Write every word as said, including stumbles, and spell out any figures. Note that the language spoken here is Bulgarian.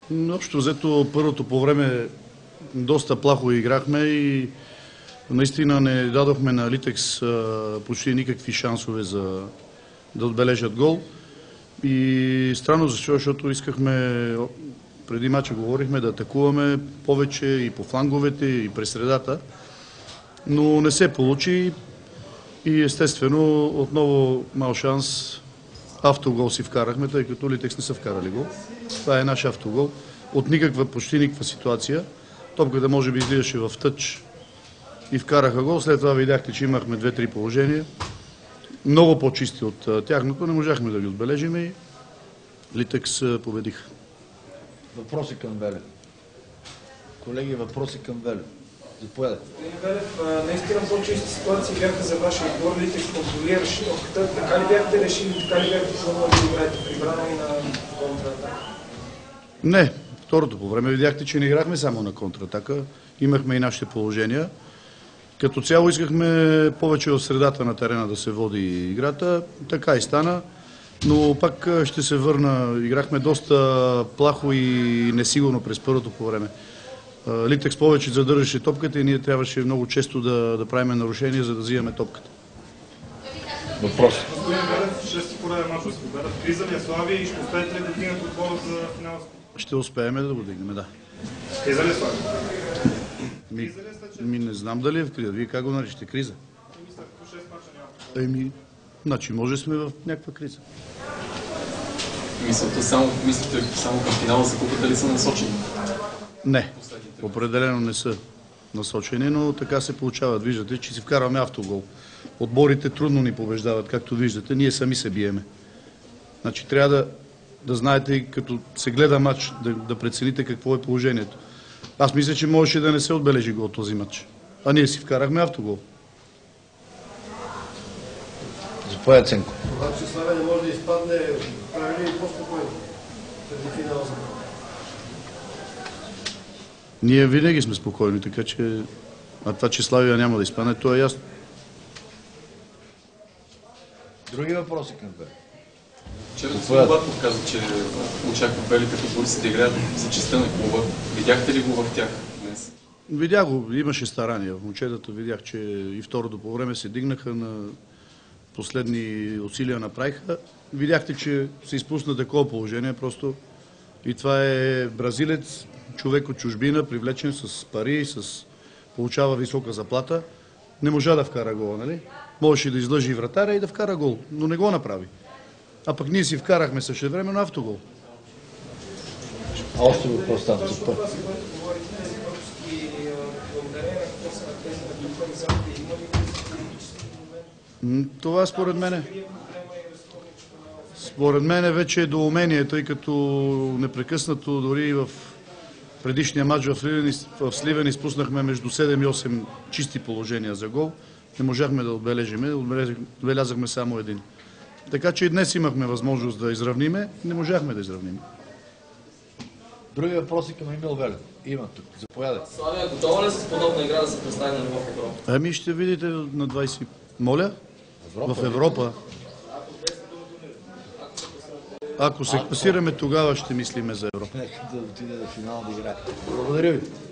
Общо взето първото по време доста плахо играхме и наистина не дадохме на Литекс почти никакви шансове за да отбележат гол. И странно защо, защото искахме, преди мача говорихме, да атакуваме повече и по фланговете, и през средата, но не се получи и естествено отново мал шанс. Автогол си вкарахме, тъй като Литекс не са вкарали гол. Това е наш автогол. От никаква, почти никаква ситуация. Топката може би излизаше в тъч и вкараха гол. След това видяхте, че имахме две-три положения. Много по-чисти от тяхното. Не можахме да ги отбележим и Литекс победиха. Въпроси към Велев. Колеги, въпроси към Велев. Заповядайте. Господин Велев, наистина по-чисти ситуации бяха за вашия отбор. Литекс контролираше топката. Така ли бяхте решили, така ли бяхте планували да играете при брана и на контратака? Не. Второто по време видяхте, че не играхме само на контратака. Имахме и нашите положения. Като цяло искахме повече в средата на терена да се води играта. Така и стана. Но пак ще се върна. Играхме доста плахо и несигурно през първото по време. Литекс повече задържаше топката и ние трябваше много често да, да правим нарушения, за да взимаме топката. Въпрос. Господин Велев, шести пореден мач с победа. Криза ли е Славия и ще успеете ли да дигнете отбора за финала? Ще успеем да го дигнем, да. Криза ли е Славия? Ми, ми не знам дали е в криза. Вие как го наричате? Криза? Мисля, като шест мача няма. Еми, значи може сме в някаква криза. Мисълта само, мислите само към финала за купата ли са насочени? Не, определено не са насочени, но така се получават. Виждате, че си вкарваме автогол. Отборите трудно ни побеждават, както виждате. Ние сами се биеме. Значи трябва да, да знаете и като се гледа матч, да, да прецените какво е положението. Аз мисля, че можеше да не се отбележи гол този матч. А ние си вкарахме автогол. Заповядайте, Ценко. Това, че Славия не може да изпадне, прави ли по-спокойно преди финала? Ние винаги сме спокойни, така че... А това, че Славия няма да изпадне, то е ясно. Други въпроси към Велев? Вчера господин Батков каза, че очаква белите футболисти да играят за честта на клуба. Видяхте ли го в тях днес? Видях го, имаше старания. В момчетата видях, че и второто по време се дигнаха, на последни усилия направиха. Видяхте, че се изпусна такова положение, просто и това е бразилец, човек от чужбина, привлечен с пари, с... получава висока заплата. Не можа да вкара гола, нали? Можеше да излъжи вратаря и да вкара гол, но не го направи. А пък ние си вкарахме същевременно автогол. А още въпрос там за път. Това според мене според мене вече е до умение, тъй като непрекъснато дори в предишния матч в Сливен, в Сливен изпуснахме между седем и осем чисти положения за гол. Не можахме да отбележиме, отбелязахме само един. Така че и днес имахме възможност да изравниме, не можахме да изравниме. Други въпроси към Емил Велев? Има тук. Заповядайте. Славия, готова ли с подобна игра да се представи на ниво в Европа? Ами ще видите на двайсет... Моля? Европа, в Европа. Ако се класираме, тогава ще мислиме за Европа. Нека да отиде до финал да играе. Благодаря ви.